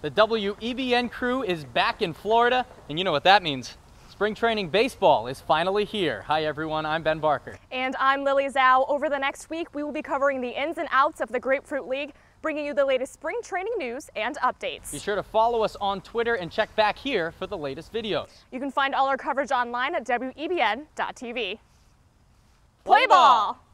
The WEBN crew is back in Florida, and you know what that means. Spring training baseball is finally here. Hi everyone, I'm Ben Barker. And I'm Lily Zhao. Over the next week, we will be covering the ins and outs of the Grapefruit League, bringing you the latest spring training news and updates. Be sure to follow us on Twitter and check back here for the latest videos. You can find all our coverage online at WEBN-TV. Play ball!